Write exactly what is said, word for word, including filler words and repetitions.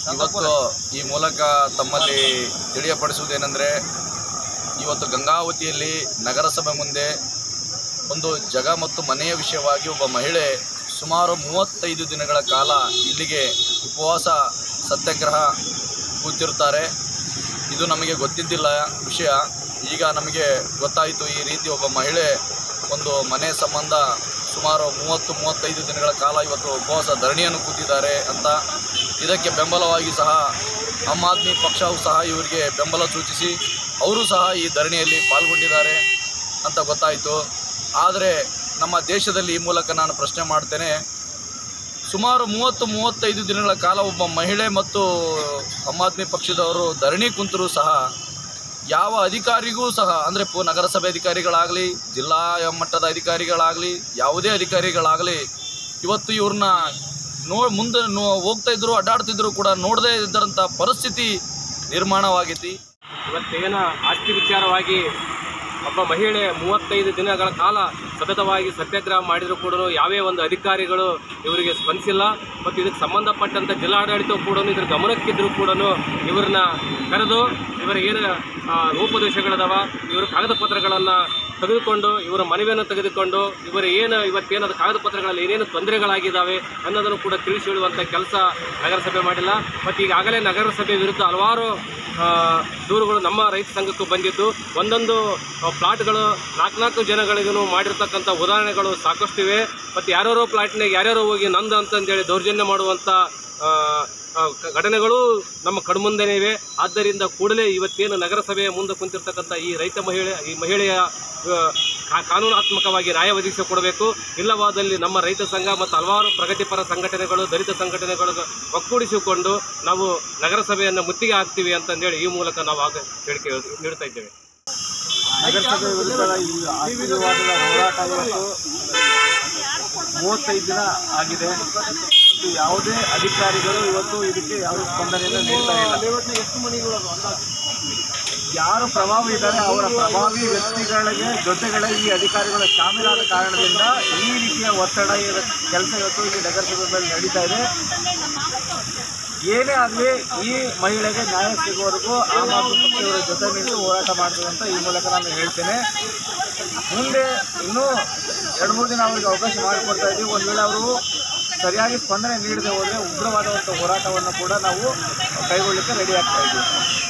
ಇವತ್ತು ಈ ಮೂಲಕ ತಮ್ಮಲ್ಲಿ ತಿಳಿಯಪಡಿಸುವುದೇನೆಂದರೆ, ಇವತ್ತು ಗಂಗಾವತಿಯಲ್ಲಿ ನಗರಸಭೆ ಮುಂದೆ ಒಂದು ಜಗ ಮತ್ತು ಮನೆಯ ವಿಷಯವಾಗಿ ಒಬ್ಬ ಮಹಿಳೆ ಸುಮಾರು ಮೂವತ್ತೈದು ದಿನಗಳ ಕಾಲ ಇಲ್ಲಿಗೆ ಉಪವಾಸ ಸತ್ಯಾಗ್ರಹ ಕೂತಿರುತ್ತಾರೆ. ಇದು ನಮಗೆ ಗೊತ್ತಿದ್ದಿಲ್ಲ ವಿಷಯ. ಈಗ ನಮಗೆ ಗೊತ್ತಾಯಿತು, ಈ ರೀತಿ ಒಬ್ಬ ಮಹಿಳೆ ಒಂದು ಮನೆ ಸಂಬಂಧ ಸುಮಾರು ಮೂವತ್ತು ಮೂವತ್ತೈದು ದಿನಗಳ ಕಾಲ ಇವತ್ತು ಉಪವಾಸ ಧರಣಿಯನ್ನು ಕೂತಿದ್ದಾರೆ ಅಂತ. ಇದಕ್ಕೆ ಬೆಂಬಲವಾಗಿ ಸಹ ಆಮ್ ಆದ್ಮಿ ಪಕ್ಷವು ಸಹ ಇವರಿಗೆ ಬೆಂಬಲ ಸೂಚಿಸಿ ಅವರು ಸಹ ಈ ಧರಣಿಯಲ್ಲಿ ಪಾಲ್ಗೊಂಡಿದ್ದಾರೆ ಅಂತ ಗೊತ್ತಾಯಿತು. ಆದರೆ ನಮ್ಮ ದೇಶದಲ್ಲಿ ಈ ಮೂಲಕ ನಾನು ಪ್ರಶ್ನೆ ಮಾಡ್ತೇನೆ, ಸುಮಾರು ಮೂವತ್ತು ಮೂವತ್ತೈದು ದಿನಗಳ ಕಾಲ ಒಬ್ಬ ಮಹಿಳೆ ಮತ್ತು ಆಮ್ ಆದ್ಮಿ ಪಕ್ಷದವರು ಧರಣಿ ಕುಂತರೂ ಸಹ ಯಾವ ಅಧಿಕಾರಿಗೂ ಸಹ, ಅಂದರೆ ಪು ನಗರಸಭೆ ಅಧಿಕಾರಿಗಳಾಗಲಿ, ಜಿಲ್ಲಾ ಮಟ್ಟದ ಅಧಿಕಾರಿಗಳಾಗಲಿ, ಯಾವುದೇ ಅಧಿಕಾರಿಗಳಾಗಲಿ ಇವತ್ತು ಇವ್ರನ್ನ ನೋ ಮುಂದೆ ನೋ ಹೋಗ್ತಾಯಿದ್ರು ಅಡ್ಡಾಡ್ತಿದ್ರು ಕೂಡ ನೋಡದೇ ಇದ್ದಂಥ ಪರಿಸ್ಥಿತಿ ನಿರ್ಮಾಣವಾಗೈತಿ. ಇವತ್ತೇನ ಆಸ್ತಿ ವಿಚಾರವಾಗಿ ಒಬ್ಬ ಮಹಿಳೆ ಮೂವತ್ತೈದು ದಿನಗಳ ಕಾಲ ಸತತವಾಗಿ ಸತ್ಯಾಗ್ರಹ ಮಾಡಿದರೂ ಕೂಡ ಯಾವೇ ಒಂದು ಅಧಿಕಾರಿಗಳು ಇವರಿಗೆ ಸ್ಪಂದಿಸಿಲ್ಲ. ಮತ್ತು ಇದಕ್ಕೆ ಸಂಬಂಧಪಟ್ಟಂಥ ಜಿಲ್ಲಾಡಳಿತ ಕೂಡ ಇದ್ರ ಗಮನಕ್ಕಿದ್ದರೂ ಕೂಡ ಇವ್ರನ್ನ ಕರೆದು ಇವರ ಏನು ರೂಪದೋಷಗಳದಾವ, ಇವರ ಕಾಗದ ಪತ್ರಗಳನ್ನು ತೆಗೆದುಕೊಂಡು ಇವರ ಮನವಿಯನ್ನು ತೆಗೆದುಕೊಂಡು ಇವರ ಏನು ಇವತ್ತೇನಾದ ಕಾಗದ ಪತ್ರಗಳಲ್ಲಿ ಏನೇನು ತೊಂದರೆಗಳಾಗಿದ್ದಾವೆ ಅನ್ನೋದನ್ನು ಕೂಡ ತಿಳಿಸಿ ಹೇಳುವಂಥ ಕೆಲಸ ನಗರಸಭೆ ಮಾಡಿಲ್ಲ. ಮತ್ತು ಈಗಾಗಲೇ ನಗರಸಭೆ ವಿರುದ್ಧ ಹಲವಾರು ದೂರುಗಳು ನಮ್ಮ ರೈತ ಸಂಘಕ್ಕೂ ಬಂದಿದ್ದು, ಒಂದೊಂದು ಪ್ಲಾಟ್ಗಳು ನಾಲ್ಕು ನಾಲ್ಕು ಜನಗಳಿಗೂ ಮಾಡಿರ್ತಕ್ಕಂಥ ಉದಾಹರಣೆಗಳು ಸಾಕಷ್ಟು ಇವೆ. ಮತ್ತು ಯಾರ್ಯಾರೋ ಪ್ಲಾಟ್ನಾಗ ಯಾರ್ಯಾರೋ ಹೋಗಿ ನಂದು ಅಂತಂದೇಳಿ ದೌರ್ಜನ್ಯ ಮಾಡುವಂಥ ಘಟನೆಗಳು ನಮ್ಮ ಕಣ್ಮುಂದೆನೇ ಇವೆ. ಆದ್ದರಿಂದ ಕೂಡಲೇ ಇವತ್ತೇನು ನಗರಸಭೆಯ ಮುಂದೆ ಕುಂತಿರ್ತಕ್ಕಂಥ ಈ ರೈತ ಮಹಿಳೆ ಈ ಮಹಿಳೆಯ ಕಾನೂನಾತ್ಮಕವಾಗಿ ನ್ಯಾಯ ಒದಗಿಸಿಕೊಡಬೇಕು. ಇಲ್ಲವಾದಲ್ಲಿ ನಮ್ಮ ರೈತ ಸಂಘ ಮತ್ತು ಹಲವಾರು ಪ್ರಗತಿಪರ ಸಂಘಟನೆಗಳು, ದಲಿತ ಸಂಘಟನೆಗಳು ಒಗ್ಗೂಡಿಸಿಕೊಂಡು ನಾವು ನಗರಸಭೆಯನ್ನು ಮುತ್ತಿಗೆ ಹಾಕ್ತೀವಿ ಅಂತಂದೇಳಿ ಈ ಮೂಲಕ ನಾವು ಆಗ ಹೇಳಿಕೆ ನೀಡ್ತಾ ಇದ್ದೇವೆ. ನಗರಸಭೆ ವಿರುದ್ಧದ ಈ ಆಸ್ತಿ ವಿವಾದದ ಹೋರಾಟ ಇವತ್ತು ಮೂವತ್ತೈದು ದಿನ ಆಗಿದೆ. ಮತ್ತು ಯಾವುದೇ ಅಧಿಕಾರಿಗಳು ಇವತ್ತು ಇದಕ್ಕೆ ಯಾವುದೇ ಸ್ಪಂದನೆಯನ್ನು ನೀಡ್ತಾ ಇಲ್ಲ. ಯಾರು ಪ್ರಭಾವಿ ಇದ್ದಾರೆ ಅವರ ಪ್ರಭಾವಿ ವ್ಯಕ್ತಿಗಳಿಗೆ ಜೊತೆಗಳೇ ಈ ಅಧಿಕಾರಿಗಳ ಶಾಮೀಲಾದ ಕಾರಣದಿಂದ ಈ ರೀತಿಯ ಒತ್ತಡ ಕೆಲಸ ಇವತ್ತು ಇಲ್ಲಿ ನಗರಸಭೆಯಲ್ಲಿ ನಡೀತಾ ಇದೆ. ಏನೇ ಆಗಲಿ ಈ ಮಹಿಳೆಗೆ ನ್ಯಾಯ ಸಿಗುವವರೆಗೂ ಆಮ್ ಆದ್ಮಿ ಪಕ್ಷದವರ ಜೊತೆ ನಿಂತು ಹೋರಾಟ ಮಾಡ್ತೀವಿ ಅಂತ ಈ ಮೂಲಕ ನಾನು ಹೇಳ್ತೇನೆ. ಮುಂದೆ ಇನ್ನೂ ಎರಡು ಮೂರು ದಿನ ಅವರಿಗೆ ಅವಕಾಶ ಮಾಡಿಕೊಡ್ತಾ ಇದ್ದೀವಿ. ಒಂದು ವೇಳೆ ಅವರು ಸರಿಯಾಗಿ ಸ್ಪಂದನೆ ನೀಡದೆ ಹೋದರೆ ಉಗ್ರವಾದಂಥ ಹೋರಾಟವನ್ನು ಕೂಡ ನಾವು ಕೈಗೊಳ್ಳಲಿಕ್ಕೆ ರೆಡಿ ಆಗ್ತಾ ಇದ್ದೀವಿ.